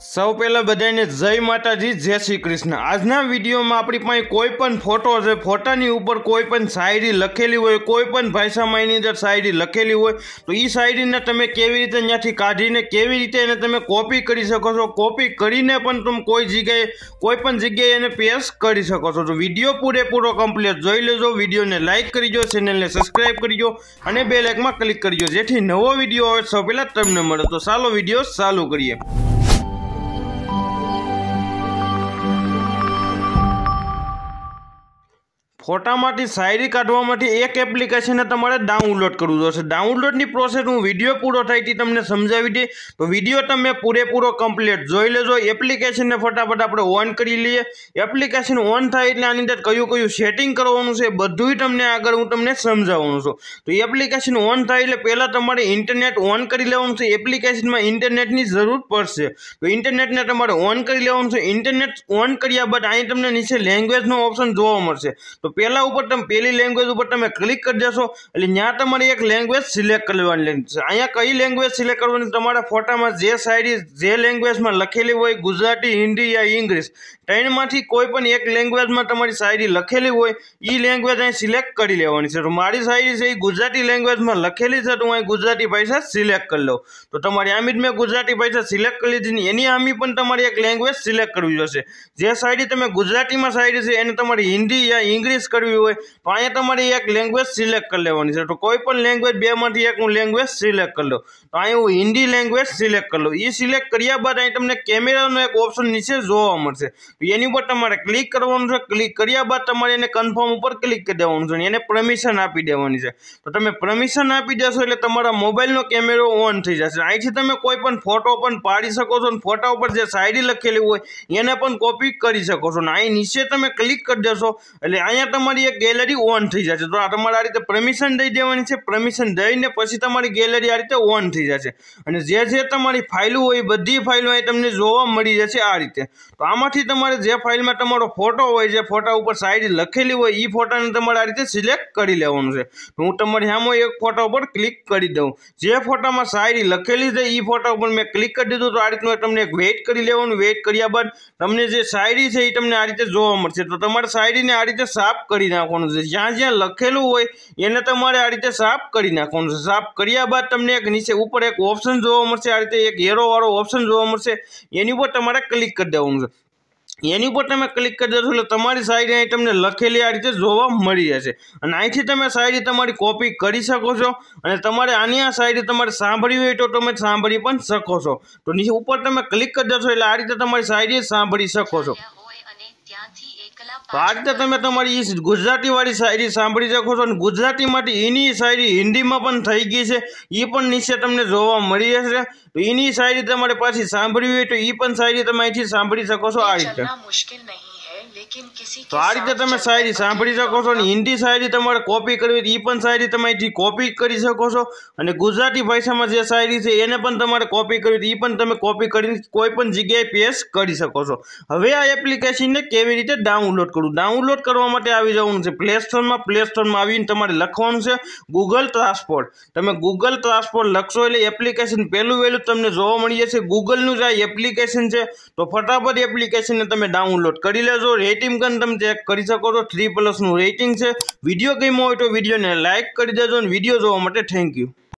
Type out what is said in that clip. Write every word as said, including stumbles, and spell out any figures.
સૌ પહેલાં બધાને જય માતાજી, જય શ્રી કૃષ્ણ। આજના વિડીયોમાં આપણી પાસે કોઈ પણ ફોટો છે, ફોટાની ઉપર કોઈ પણ શાયરી લખેલી હોય, કોઈ પણ ભાષામાં એની અંદર શાયરી લખેલી હોય તો એ શાયરીને તમે કેવી રીતે ત્યાંથી કાઢીને કેવી રીતે એને તમે કોપી કરી શકો છો। કોપી કરીને પણ તમે કોઈ જગ્યાએ કોઈ પણ જગ્યાએ એને પેસ્ટ કરી શકો છો। તો વિડીયો પૂરેપૂરો કમ્પ્લીટ જોઈ લેજો, વિડીયોને લાઇક કરજો, ચેનલને સબસ્ક્રાઈબ કરજો અને બેલ આઇકનમાં ક્લિક કરજો જેથી નવો વિડીયો આવે સૌ પહેલાં તમને મળે। તો ચાલો વિડીયો ચાલુ કરીએ। ફોટામાંથી શાયરી કાઢવા માટે એક એપ્લિકેશનને તમારે ડાઉનલોડ કરવું જોશે। ડાઉનલોડની પ્રોસેસ હું વિડીયો પૂરો થાય તે તમને સમજાવી દઈ, તો વિડીયો તમે પૂરેપૂરો કમ્પ્લીટ જોઈ લેજો। એપ્લિકેશનને ફટાફટ આપણે ઓન કરી લઈએ। એપ્લિકેશન ઓન થાય એટલે આની અંદર કયું કયું સેટિંગ કરવાનું છે બધું તમને આગળ હું તમને સમજાવવાનું છું। તો એપ્લિકેશન ઓન થાય એટલે પહેલાં તમારે ઇન્ટરનેટ ઓન કરી લેવાનું છે। એપ્લિકેશનમાં ઇન્ટરનેટની જરૂર પડશે, તો ઇન્ટરનેટને તમારે ઓન કરી લેવાનું છે। ઇન્ટરનેટ ઓન કર્યા બાદ અહીં તમને નીચે લેંગ્વેજનો ઓપ્શન જોવા મળશે, તો પહેલા ઉપર તમે પહેલી લેંગ્વેજ ઉપર તમે ક્લિક કરી દેશો એટલે ત્યાં તમારે એક લેંગ્વેજ સિલેક્ટ કરવાની છે। અહીંયા કઈ લેંગ્વેજ સિલેક્ટ કરવાની, તમારા ફોટામાં જે શાયરી જે લેંગ્વેજમાં લખેલી હોય, ગુજરાતી, હિન્દી યા ઇંગ્લિશ, ત્રણમાંથી કોઈ પણ એક લેંગ્વેજમાં તમારી શાયરી લખેલી હોય એ લેંગ્વેજ અહીં સિલેક્ટ કરી લેવાની છે। તો મારી શાયરી છે એ ગુજરાતી લેંગ્વેજમાં લખેલી છે, તો હું અહીં ગુજરાતી ભાષા સિલેક્ટ કરી લઉં। તો તમારી આમી જ મેં ગુજરાતી ભાષા સિલેક્ટ કરી લીધી, એની આમી પણ તમારી એક લેંગ્વેજ સિલેક્ટ કરવી જોશે। જે શાયરી તમે ગુજરાતીમાં શાયરી છે એને તમારી હિન્દી યા ઇંગ્લિશ કરવી હોય તો અહીંયા તમારે એક લેંગ્વેજ સિલેક્ટ કરી લેવાની છે। તો કોઈ પણ લેંગ્વેજ બેમાંથી એક હું લેંગ્વેજ સિલેક્ટ કરી લઉં, તો અહીં હું હિન્દી લેંગ્વેજ સિલેક્ટ કરી લઉં। એ સિલેક્ટ કર્યા બાદ અહીં તમને કેમેરાનો એક ઓપ્શન નીચે જોવા મળશે, તો એની ઉપર તમારે ક્લિક કરવાનું છે। ક્લિક કર્યા બાદ તમારે એને કન્ફર્મ ઉપર ક્લિક કરી દેવાનું છે, એને પરમિશન આપી દેવાની છે। તો તમે પરમિશન આપી દેશો એટલે તમારા મોબાઈલનો કેમેરો ઓન થઈ જશે। અહીંથી તમે કોઈ પણ ફોટો પણ પાડી શકો છો અને ફોટા ઉપર જે શાયરી લખેલી હોય એને પણ કોપી કરી શકો છો। અને અહીં નીચે તમે ક્લિક કરી દેશો એટલે અહીંયા તમારી એક ગેલેરી ઓન થઈ જશે। તો આ તમારે આ રીતે પરમિશન દઈ દેવાની છે। પરમિશન દઈને પછી તમારી ગેલેરી આ રીતે ઓન થઈ જશે અને જે જે તમારી ફાઇલો હોય એ બધી ફાઇલો અહીં તમને જોવા મળી જશે આ રીતે। તો આમાંથી તમારે જે ફાઇલમાં તમારો ફોટો હોય, જે ફોટા ઉપર શાયરી લખેલી હોય એ ફોટાને તમારે આ રીતે સિલેક્ટ કરી લેવાનું છે। તો હું તમારી સામે એક ફોટા ઉપર ક્લિક કરી દઉં, જે ફોટામાં શાયરી લખેલી છે એ ફોટા ઉપર મેં ક્લિક કરી દીધું। તો આ રીતનું તમને એક વેઇટ કરી લેવાનું। વેઇટ કર્યા બાદ તમને જે શાયરી છે એ તમને આ રીતે જોવા મળશે। તો તમારે શાયરીને આ રીતે સાફ કરી નાખવાનું છે, જ્યાં જ્યાં લખેલું હોય એને તમારે આ રીતે સાફ કરી નાખવાનું છે। સાફ કર્યા બાદ તમને એક નીચે ઉપર એક ઓપ્શન જોવા મળશે, આ રીતે એક એરો વાળો ઓપ્શન જોવા મળશે, એની ઉપર તમારે ક્લિક કરી દેવાનું છે। એની ઉપર તમે ક્લિક કરી દેશો એટલે તમારી શાયરી અહીં તમને લખેલી આ રીતે જોવા મળી જશે અને અહીંથી તમે શાયરી તમારી કોપી કરી શકો છો અને તમારે આની આ શાયરી તમારે સાંભળવી હોય તો તમે સાંભળી પણ શકો છો। તો નીચે ઉપર તમે ક્લિક કરી દેશો એટલે આ રીતે તમારી શાયરી સાંભળી શકો છો। તો આ રીતે તમે તમારી ગુજરાતી વાળી શાયરી સાંભળી શકો છો અને ગુજરાતીમાંથી એની શાયરી હિન્દીમાં પણ થઈ ગઈ છે, એ પણ નીચે તમને જોવા મળી જશે। તો એની શાયરી તમારે પાછી સાંભળવી હોય તો એ પણ શાયરી તમે અહીંથી સાંભળી શકો છો આ રીતે। તો આ રીતે તમે શાયરી સાંભળી શકો છો અને હિન્દી શાયરી તમારે કોપી કરવી એ પણ શાયરી તમે અહીંથી કોપી કરી શકો છો અને ગુજરાતી ભાષામાં જે શાયરી છે એને પણ તમારે કોપી કરવી એ પણ તમે કોપી કરીને કોઈ પણ જગ્યાએ પેસ્ટ કરી શકો છો। હવે આ એપ્લિકેશનને કેવી રીતે ડાઉનલોડ કરવું, ડાઉનલોડ કરવા માટે આવી જવાનું છે પ્લે સ્ટોરમાં। પ્લે સ્ટોરમાં આવીને તમારે લખવાનું છે ગૂગલ ટ્રાન્સપોર્ટ। તમે ગૂગલ ટ્રાન્સપોર્ટ લખશો એટલે એપ્લિકેશન પહેલું વહેલું તમને જોવા મળી જશે। ગૂગલનું જે એપ્લિકેશન છે તો ફટાફટ એપ્લિકેશનને તમે ડાઉનલોડ કરી લેજો। રેટિંગ પણ તમે ચેક કરી શકો છો, થ્રી પ્લસનું રેટિંગ છે। વિડીયો ગમ્યો હોય તો વિડીયોને લાઇક કરી દેજો અને વિડીયો જોવા માટે થેન્ક યુ।